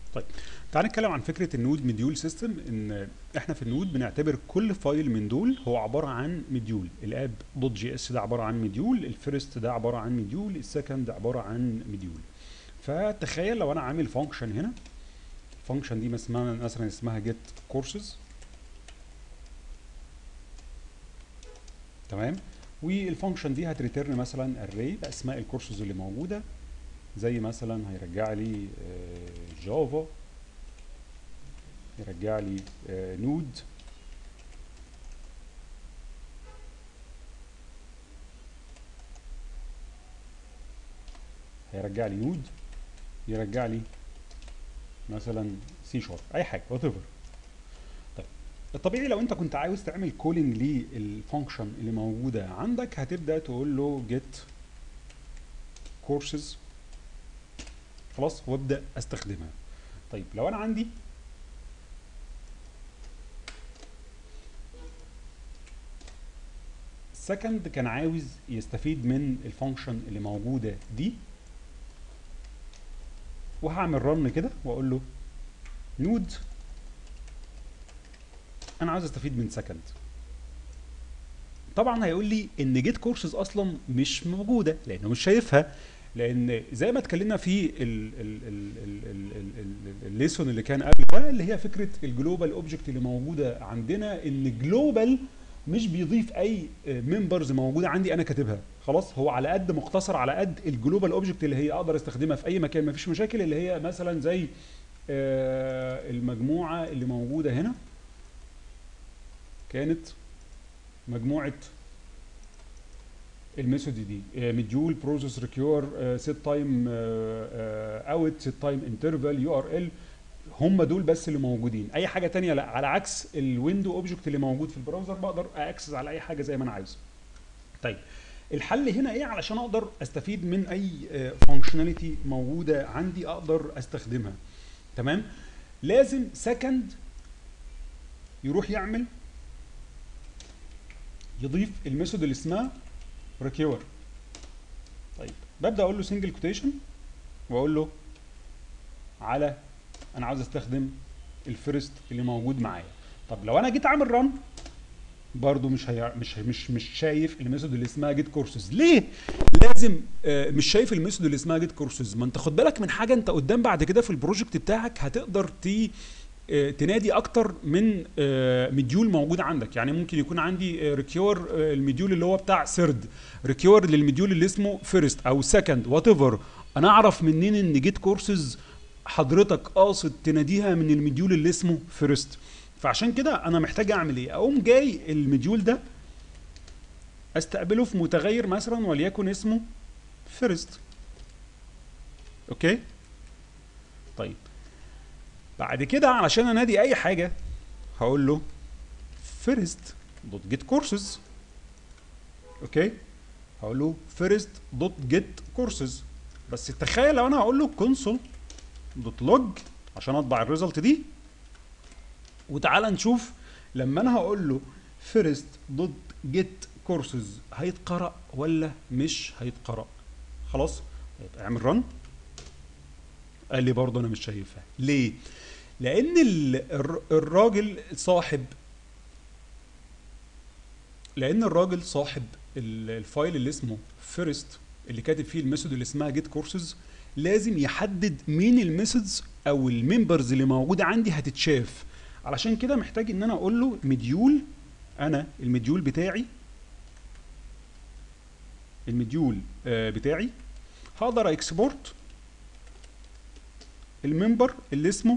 طيب تعال نتكلم عن فكره النود مديول سيستم. ان احنا في النود بنعتبر كل فايل من دول هو عباره عن مديول. الاب دوت جي اس ده عباره عن مديول، الفيرست ده عباره عن مديول، السكند عباره عن مديول. فتخيل لو انا عامل فانكشن هنا، الفانكشن دي مثلا اسمها جيت كورسز، تمام، والفانكشن دي هتريتيرن مثلا اري باسماء الكورسز اللي موجوده، زي مثلا هيرجع لي جافا، يرجع لي نود، هيرجع لي نود، يرجع لي مثلا سي شارب، اي حاجه وات ايفر. طيب الطبيعي لو انت كنت عاوز تعمل كولينج للفانكشن اللي موجوده عندك هتبدا تقول له جيت كورسز، خلاص، وابدا استخدمها. طيب لو انا عندي سكند كان عاوز يستفيد من الفانكشن اللي موجوده دي، وهعمل رن كده واقول له نود انا عاوز استفيد من سكند. طبعا هيقول لي ان جيت كورسز اصلا مش موجوده لانه مش شايفها، لان زي ما اتكلمنا في الليسون اللي كان قبل ده، اللي هي فكره الجلوبال اوبجكت اللي موجوده عندنا، ان جلوبال مش بيضيف اي ممبرز موجوده عندي انا كاتبها، خلاص، هو على قد مختصر على قد الجلوبال اوبجكت اللي هي اقدر استخدمها في اي مكان مفيش مشاكل، اللي هي مثلا زي المجموعه اللي موجوده هنا كانت مجموعه الميثود دي مديول بروسيس ريكيور سيت تايم اوت سيت تايم انترفال يو ار ال، هم دول بس اللي موجودين، اي حاجه تانية لا، على عكس الويندو اوبجكت اللي موجود في البراوزر بقدر اكسس على اي حاجه زي ما انا عايز. طيب الحل هنا ايه علشان اقدر استفيد من اي فانكشناليتي موجوده عندي اقدر استخدمها؟ تمام، لازم سكند يروح يعمل يضيف الميثود اللي اسمها ريكيور. طيب ببدا اقول له سنجل كوتيشن واقول له على انا عاوز استخدم الفيرست اللي موجود معايا. طب لو انا جيت اعمل رن برضو مش شايف الميثود اللي اسمها جيت كورسز. ليه لازم مش شايف الميثود اللي اسمها جيت كورسز؟ ما انت خد بالك من حاجه، انت قدام بعد كده في البروجكت بتاعك هتقدر تنادي اكتر من مديول موجود عندك. يعني ممكن يكون عندي ريكيور المديول اللي هو بتاع سيرد، ريكيور للمديول اللي اسمه فيرست او سكند وات ايفر. انا اعرف منين ان جيت كورسز حضرتك قاصد تناديها من المديول اللي اسمه فيرست؟ فعشان كده انا محتاج اعمل ايه؟ اقوم جاي المديول ده استقبله في متغير مثلا وليكن اسمه فيرست. اوكي، طيب بعد كده علشان انادي اي حاجه هقول له first دوت جيت كورسز. اوكي، هقول له first دوت جيت كورسز. بس تخيل لو انا هقول له console دوت log عشان اطبع الريزلت دي، وتعالى نشوف لما انا هقول له first دوت جيت كورسز هيتقرأ ولا مش هيتقرأ. خلاص، طيب اعمل رن. قال لي برضه انا مش شايفها. ليه؟ لان الراجل صاحب الفايل اللي اسمه فيرست اللي كاتب فيه الميثود اللي اسمها جيت كورسز لازم يحدد مين الميثودز او الممبرز اللي موجوده عندي هتتشاف. علشان كده محتاج ان انا اقول له مديول، انا المديول بتاعي هقدر اكسبورت الممبر اللي اسمه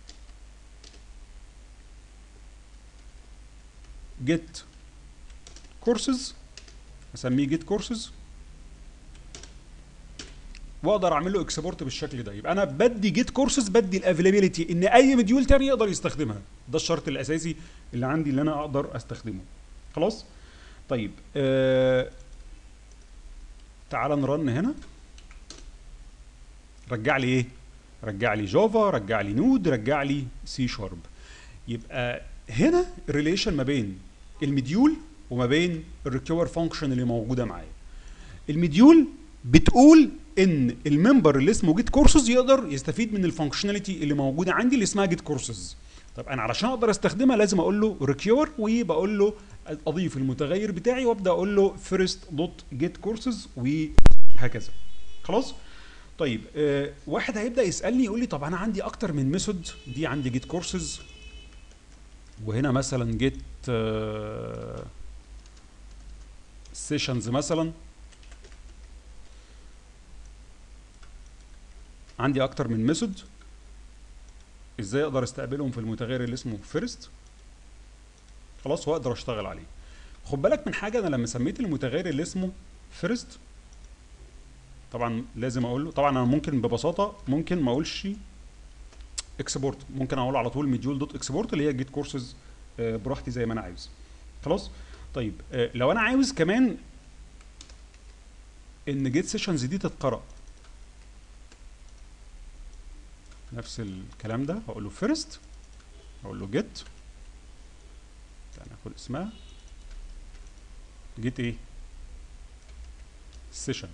جيت كورسز، اسميه جيت كورسز، واقدر اعمل له اكسبورت بالشكل ده. يبقى انا بدي جيت كورسز، بدي الافيلابيلتي ان اي مديول تاني يقدر يستخدمها. ده الشرط الاساسي اللي عندي اللي انا اقدر استخدمه. خلاص، طيب تعال نرن هنا. رجع لي ايه؟ رجع لي جافا، رجع لي نود، رجع لي سي شارب. يبقى هنا الريليشن ما بين المديول وما بين الريكيور فانكشن اللي موجوده معايا. المديول بتقول ان الممبر اللي اسمه جيت كورسز يقدر يستفيد من الفانكشناليتي اللي موجوده عندي اللي اسمها جيت كورسز. طب انا علشان اقدر استخدمها لازم اقول له ريكيور، وبقول له اضيف المتغير بتاعي وابدا اقول له فيرست دوت جيت كورسز وهكذا. خلاص. طيب واحد هيبدا يسالني يقول لي طب انا عندي اكتر من ميثود، دي عندي جيت كورسز، وهنا مثلا جيت سيشنز مثلا، عندي اكتر من ميثود، ازاي اقدر استقبلهم في المتغير اللي اسمه فيرست؟ خلاص، واقدر اشتغل عليه. خد بالك من حاجه، انا لما سميت المتغير اللي اسمه فيرست طبعا لازم اقول له، طبعا انا ممكن ببساطه ممكن ما اقولش اكسبورت، ممكن اقول على طول مديول دوت اكسبورت اللي هي جيت كورسز براحتي زي ما انا عايز. خلاص. طيب لو انا عاوز كمان ان جيت سيشنز دي تتقرأ، نفس الكلام ده هقول له فيرست، هقول له جيت، يعني هاخد اسمها جيت ايه سيشن.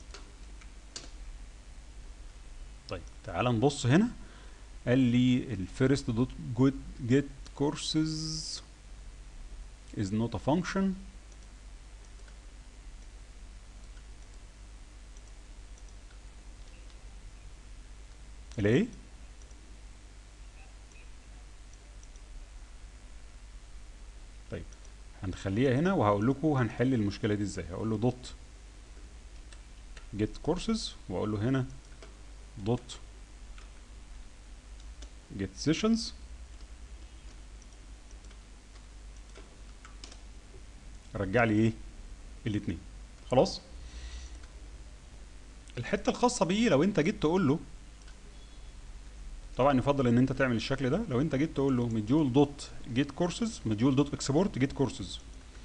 طيب تعال نبص هنا، قال لي الفيرست دوت جيت كورسز is not a function. ليه؟ طيب هنخليها هنا وهقول لكم هنحل المشكله دي ازاي. هقول له دوت جيت كورسز واقول له هنا دوت جيت سيشنز، رجع لي ايه الاثنين. خلاص. الحته الخاصه بيه لو انت جيت تقول له، طبعا يفضل ان انت تعمل الشكل ده، لو انت جيت تقول له مديول دوت جيت كورسز مديول دوت اكسبورت جيت كورسز،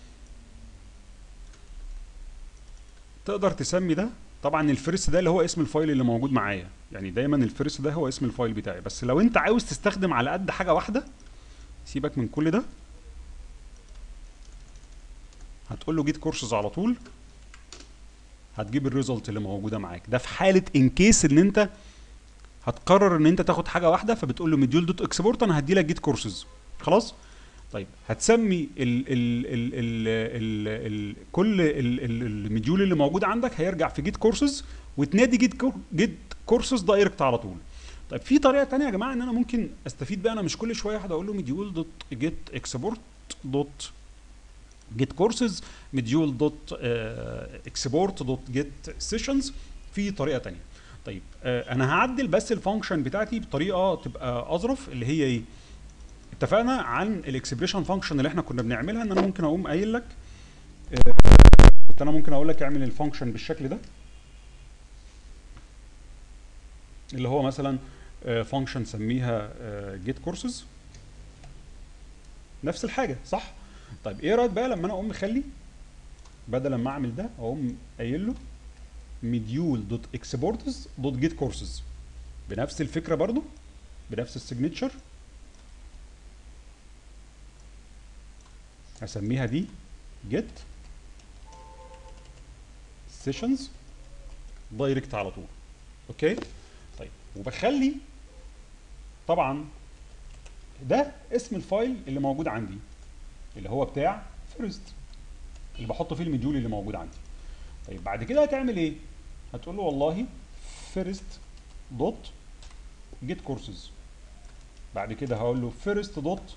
تقدر تسمي ده. طبعا الفيرست ده اللي هو اسم الفايل اللي موجود معايا، يعني دايما الفيرست ده هو اسم الفايل بتاعي، بس لو انت عاوز تستخدم على قد حاجه واحده سيبك من كل ده، هتقول له جيت كورسز على طول، هتجيب الريزلت اللي موجوده معاك. ده في حاله ان كيس ان انت هتقرر ان انت تاخد حاجه واحده، فبتقول له مديول دوت اكسبورت انا هدي لك جيت كورسز. خلاص. طيب هتسمي ال كل المديول اللي موجود عندك هيرجع في جيت كورسز، وتنادي جيت كورسز دايركت على طول. طيب في طريقه ثانيه يا جماعه ان انا ممكن استفيد بقى، انا مش كل شويه اقول له مديول دوت جيت اكسبورت دوت جيت كورسز مديول دوت اكسبورت دوت جيت سيشنز. في طريقه ثانيه. طيب انا هعدل بس الفانكشن بتاعتي بطريقه تبقى اظرف، اللي هي ايه؟ اتفقنا عن الاكسبريشن فانكشن اللي احنا كنا بنعملها، ان انا ممكن اقوم قايل لك كنت انا ممكن اقول لك اعمل الفانكشن بالشكل ده، اللي هو مثلا فانكشن سميها جيت كورسز، نفس الحاجه صح؟ طيب ايه رايك بقى لما انا اقوم مخلي بدل ما اعمل ده اقوم قايل له مديول دوت اكسبورتز دوت جيت كورسز، بنفس الفكره برضو، بنفس السيجنتشر، هسميها دي جيت سيشنز دايركت على طول. اوكي. طيب وبخلي طبعا ده اسم الفايل اللي موجود عندي اللي هو بتاع فيرست، اللي بحط فيه المديول اللي موجود عندي. طيب بعد كده هتعمل ايه؟ هتقول له والله فيرست دوت جيت كورسز، بعد كده هقول له فيرست دوت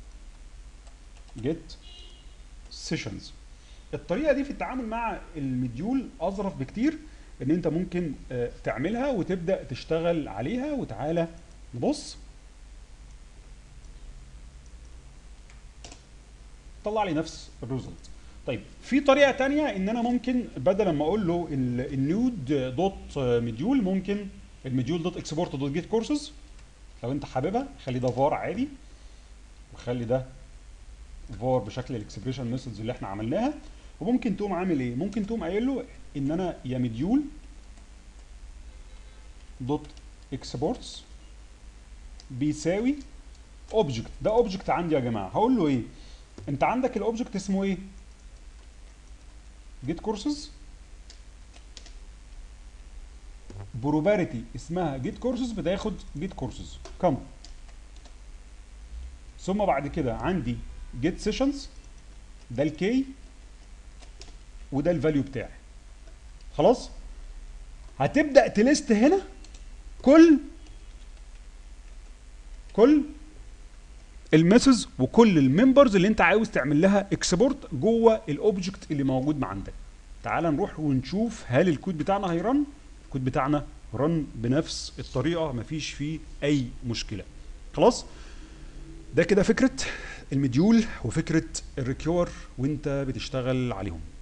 جيت سيشنز. الطريقه دي في التعامل مع المديول اظرف بكتير، ان انت ممكن تعملها وتبدا تشتغل عليها. وتعالى نبص، طلع لي نفس الريزلت. طيب في طريقه تانية ان انا ممكن بدل ما اقول له النود دوت مديول، ممكن المديول دوت اكسبورت دوت جيت كورسز، لو انت حاببها خلي ده فار عادي، وخلي ده فار بشكل الاكسبريشن ميثودز اللي احنا عملناها. وممكن تقوم عامل ايه؟ ممكن تقوم قايل له ان انا يا مديول دوت اكسبورتس بيساوي اوبجكت، ده اوبجكت عندي يا جماعه. هقول له ايه؟ انت عندك الاوبجكت اسمه ايه؟ جيت كورسز، بروبابيلتي اسمها جيت كورسز بتاخد جيت كورسز كم. ثم بعد كده عندي جيت سيشنز، ده الكي وده الفاليو بتاعي. خلاص هتبدا تليست هنا كل الميثودز وكل الممبرز اللي انت عاوز تعمل لها اكسبورت جوه الاوبجكت اللي موجود مع عندك. تعال نروح ونشوف هل الكود بتاعنا هيرن. الكود بتاعنا رن بنفس الطريقه، مفيش فيه اي مشكله. خلاص ده كده فكره المديول وفكره الريكيور وانت بتشتغل عليهم.